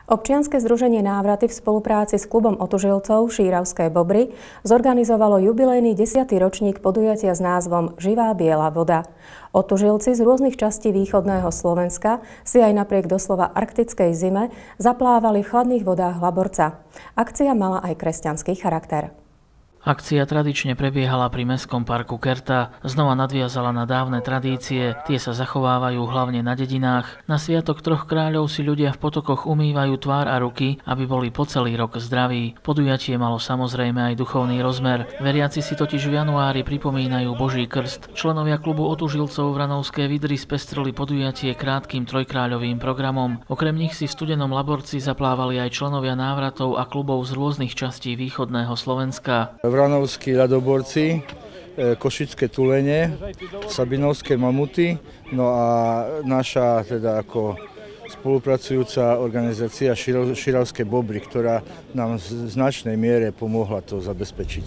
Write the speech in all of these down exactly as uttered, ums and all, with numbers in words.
Občianske združenie Návraty v spolupráci s klubom otužilcov Šíravské Bobry zorganizovalo jubilejný desiaty ročník podujatia s názvom Živá biela voda. Otužilci z rôznych častí východného Slovenska si aj napriek doslova arktickej zime zaplávali v chladných vodách Laborca. Akcia mala aj kresťanský charakter. Akcia tradične prebiehala pri mestskom parku Kerta, znova nadviazala na dávne tradície, tie sa zachovávajú hlavne na dedinách. Na sviatok troch kráľov si ľudia v potokoch umývajú tvár a ruky, aby boli po celý rok zdraví. Podujatie malo samozrejme aj duchovný rozmer. Veriaci si totiž v januári pripomínajú Boží krst. Členovia klubu otužilcov Vranovské Vidry spestrili podujatie krátkym trojkráľovým programom. Okrem nich si v studenom Laborci zaplávali aj členovia návratov a klubov z rôznych častí východného Slovenska. Vranovskí ľadoborci, Košické tulene, Sabinovské mamuty, no a naša teda ako spolupracujúca organizácia Šíravské Bobry, ktorá nám v značnej miere pomohla to zabezpečiť.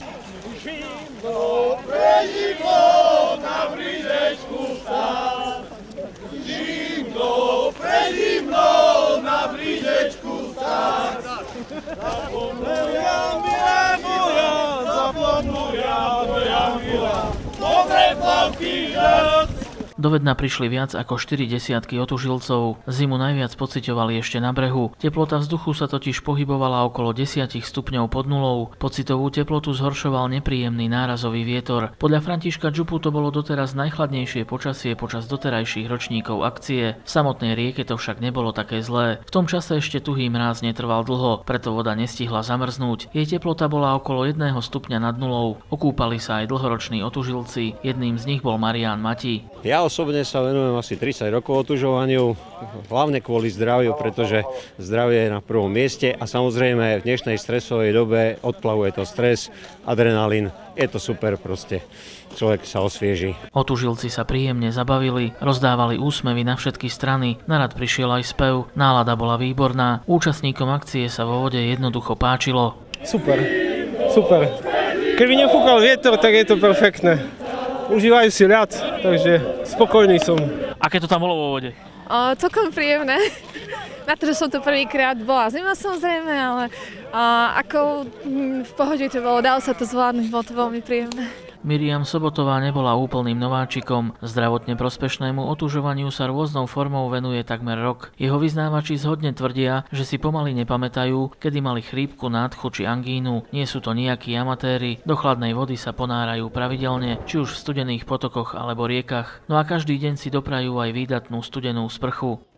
Do Vedna prišli viac ako štyri desiatky otužilcov. Zimu najviac pociťovali ešte na brehu. Teplota vzduchu sa totiž pohybovala okolo desať stupňov pod nulou. Pocitovú teplotu zhoršoval nepríjemný nárazový vietor. Podľa Františka Džupu to bolo doteraz najchladnejšie počasie počas doterajších ročníkov akcie. V samotnej rieke to však nebolo také zlé. V tom čase ešte tuhý mráz netrval dlho, preto voda nestihla zamrznúť. Jej teplota bola okolo jedného stupňa nad nulou. Okúpali sa aj dlhoroční otužilci. Jedným z nich bol Marián Mati. Ja osobne sa venujem asi tridsať rokov otužovaniu, hlavne kvôli zdraviu, pretože zdravie je na prvom mieste a samozrejme v dnešnej stresovej dobe odplavuje to stres, adrenalín, je to super proste, človek sa osvieži. Otužilci sa príjemne zabavili, rozdávali úsmevy na všetky strany, narad prišiel aj spev, nálada bola výborná, účastníkom akcie sa vo vode jednoducho páčilo. Super, super. Keby nefúkal vietor, tak je to perfektné. Užívajú si ľad, takže spokojný som. Aké to tam bolo vo vode? O, celkom príjemné. Na to, že som to prvýkrát bola zima samozrejme, ale o, ako hm, v pohode to bolo, dalo sa to zvládnuť, bolo to veľmi príjemné. Miriam Sobotová nebola úplným nováčikom. Zdravotne prospešnému otužovaniu sa rôznou formou venuje takmer rok. Jeho vyznávači zhodne tvrdia, že si pomaly nepamätajú, kedy mali chrípku, nádchu či angínu. Nie sú to nejakí amatéri. Do chladnej vody sa ponárajú pravidelne, či už v studených potokoch alebo riekach. No a každý deň si doprajú aj výdatnú studenú sprchu.